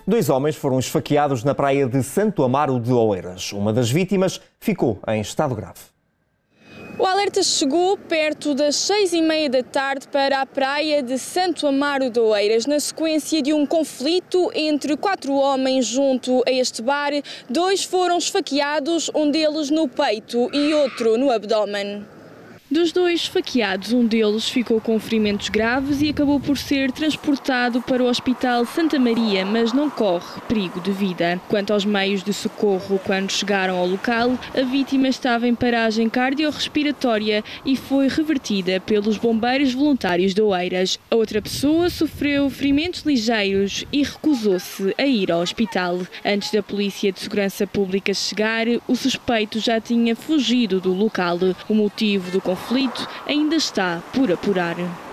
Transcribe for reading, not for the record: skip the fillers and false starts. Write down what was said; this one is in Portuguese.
Dois homens foram esfaqueados na praia de Santo Amaro de Oeiras. Uma das vítimas ficou em estado grave. O alerta chegou perto das 6h30 da tarde para a praia de Santo Amaro de Oeiras, na sequência de um conflito entre 4 homens junto a este bar. 2 foram esfaqueados, um deles no peito e outro no abdômen. Dos 2 esfaqueados, um deles ficou com ferimentos graves e acabou por ser transportado para o Hospital Santa Maria, mas não corre perigo de vida. Quanto aos meios de socorro, quando chegaram ao local, a vítima estava em paragem cardiorrespiratória e foi revertida pelos bombeiros voluntários de Oeiras. A outra pessoa sofreu ferimentos ligeiros e recusou-se a ir ao hospital. Antes da Polícia de Segurança Pública chegar, o suspeito já tinha fugido do local. O motivo do conflito ainda está por apurar.